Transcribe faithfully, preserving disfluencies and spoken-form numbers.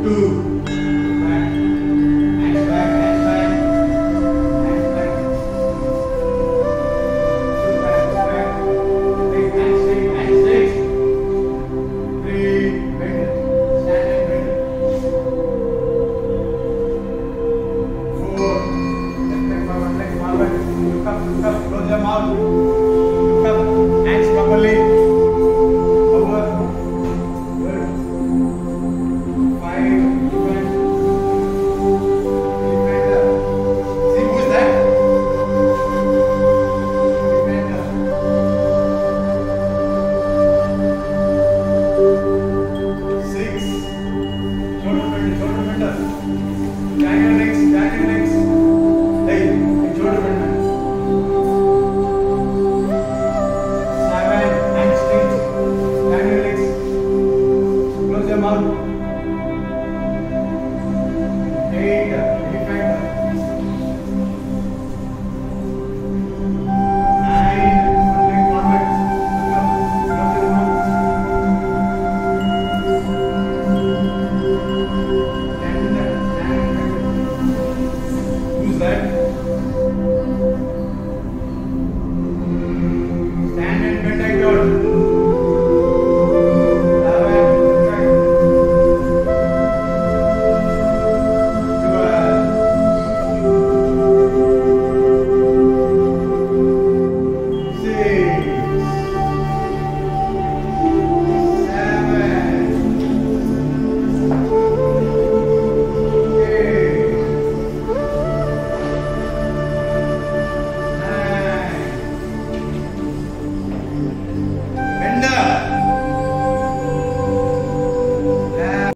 two, back, hands back, hands back, hands back, two hands back, take hands straight, hands straight, three, bend, stand and bend, four, left leg forward, leg forward, look up, look up, close your mouth, look up, hands properly, over, good, five, defend, defender, see who is that? Defender, six, shoulder bend, shoulder bender, stand your legs, stand your legs, hey, shoulder bender. Seven, hand straight, stand your legs, close your mouth.